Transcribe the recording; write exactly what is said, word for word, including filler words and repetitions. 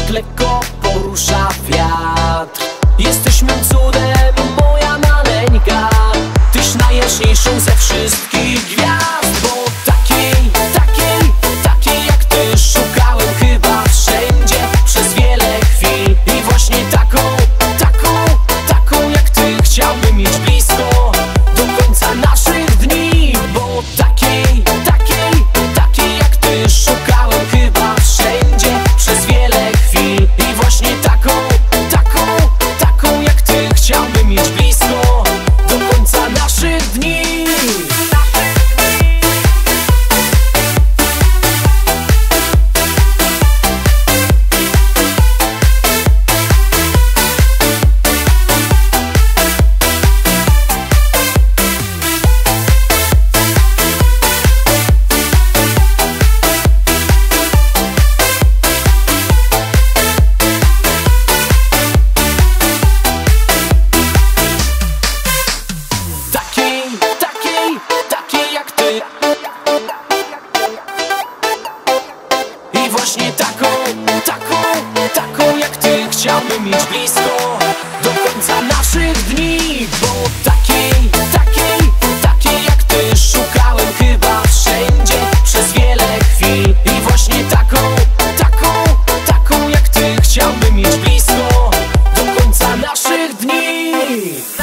tak lekko porusza wiatr. Jesteś mym cudem, moja maleńka, tyś najjaśniejszą ze wszystkich gwiazd. Bo takiej, takiej, takiej jak ty szukałem chyba wszędzie przez wiele chwil. I właśnie taką, taką, taką jak ty chciałbym mieć blisko do końca naszych dni. Bo takiej, takiej, takiej jak ty szukałem chyba wszędzie przez wiele chwil. I właśnie taką, taką, taką jak ty chciałbym mieć blisko do końca naszych dni. I właśnie taką, taką, taką jak ty chciałbym mieć blisko do końca naszych dni. Bo takiej, takiej, takiej jak ty szukałem chyba wszędzie przez wiele chwil. I właśnie taką, taką, taką jak ty chciałbym mieć blisko do końca naszych dni.